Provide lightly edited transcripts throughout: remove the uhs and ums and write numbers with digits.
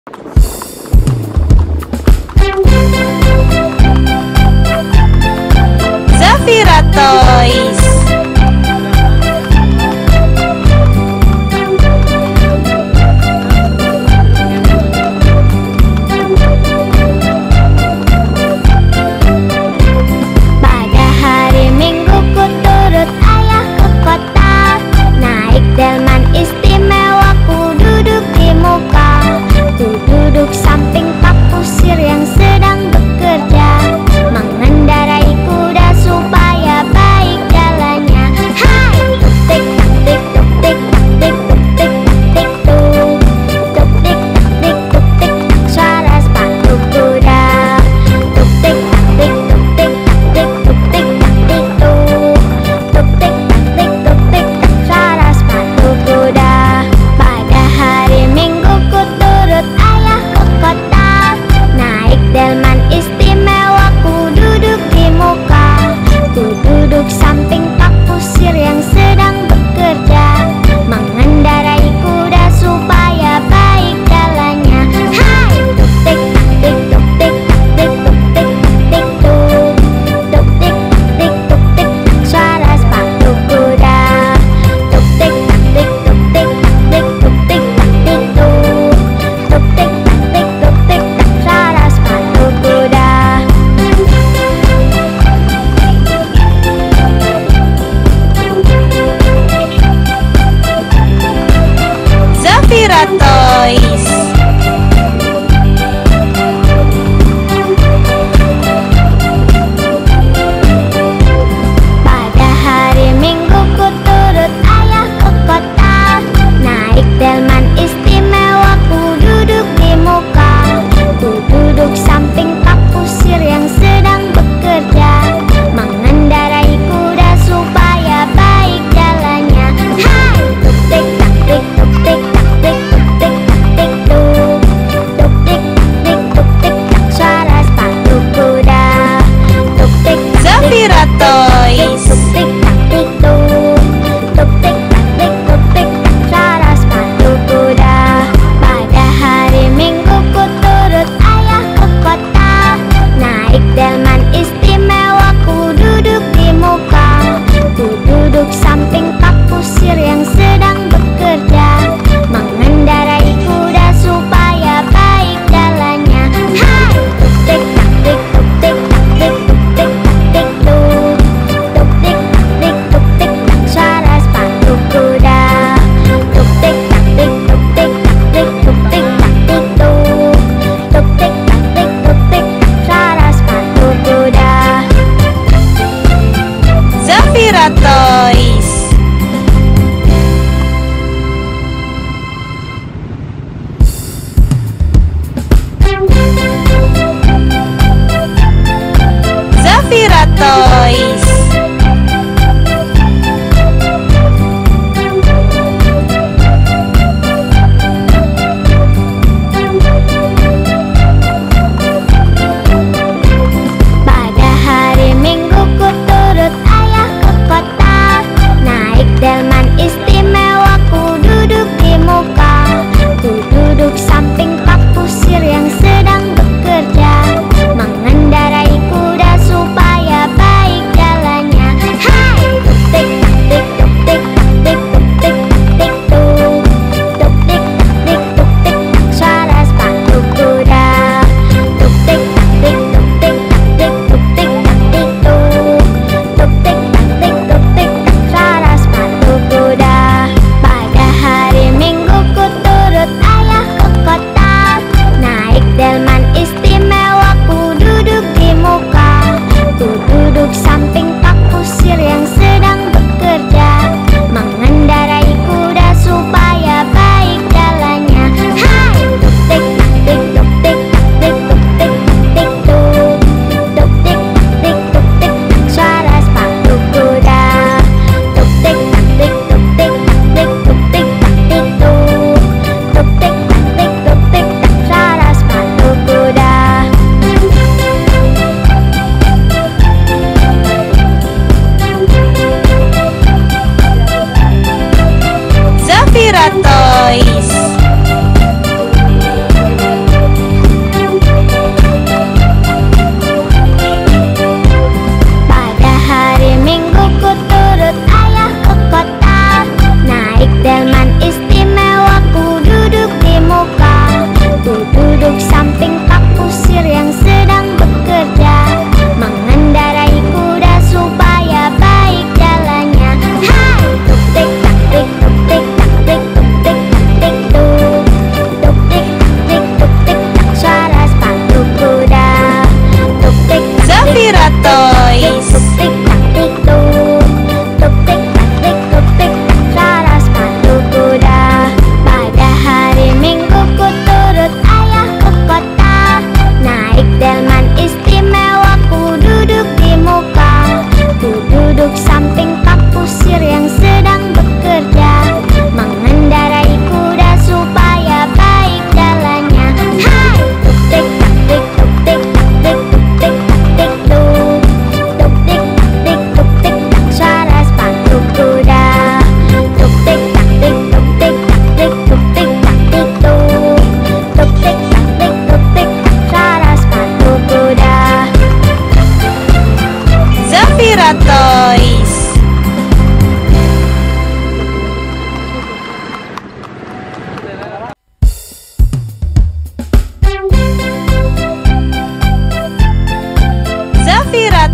Zafira Toys. Pada hari Minggu ku turut ayah ke kota, naik delman istimewa, ku duduk di muka. Ku duduk samping pak kusir yang sedang bekerja, mengendarai kuda supaya baik jalannya. Hai! Tuk tik tak tik tuk tik tak tik tuk tik tak tik tuk. Tuk tik tak tik tuk tik tak suara sepatu kuda. Tuk tik tak tik tuk tik tak tik tuk tik tak tik tuk. Tuk tik tak tik tuk tik tak suara sepatu kuda. Pada hari Minggu ku turut ayah ke kota, naik delman istimewa, ku duduk di muka. Ku duduk samping pak kusir yang sedang bekerja, mengendarai kuda supaya baik jalannya. Hai! Tuk tik tak tik tuk tik tak tik tuk tik tak tik tuk. Tuk tik tak tik tuk tik tak suara sepatu kuda. Tuk tik tak tik tuk tik tak tik tuk tik tak tik tuk. Tuk tik tak tik tuk tik tak suara sepatu kuda. Zafira Toys. Pada hari Minggu ku turut ayah ke kota, naik delman istimewa, ku duduk di muka. Ku duduk samping pak kusir yang sedang bekerja, mengendarai kuda supaya baik jalannya. Hai! Tuk tik tak tik tuk tik tak tik tuk tik tak tik tuk. Tuk tik tak tik tuk tik tak suara sepatu kuda. Tuk tik tak tik Zafira Toys. tuk tik tak tik tuk. Tuk tik tak tik tuk tik tak suara sepatu kuda. Pada hari Minggu ku turut ayah ke kota, naik delman istimewa, ku duduk di muka. Ku duduk samping pak kusir yang sedang bekerja, mengendarai kuda supaya baik jalannya. Hai! Tuk tik tak tik tuk tik tak tik tuk tik tak tik tuk. Tuk tik tak tik tuk tik tak suara sepatu kuda. Tuk tik tak tik tuk tik tak tik tuk tik tak tik tuk. Tuk tik tak tik tuk tik tak suara sepatu kuda. Zafira Toys. Zafira Toys. Pada hari Minggu ku turut ayah ke kota, naik delman istimewa, ku duduk di muka. Ku duduk samping pak kusir yang sedang bekerja, mengendarai kuda supaya baik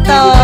Toys.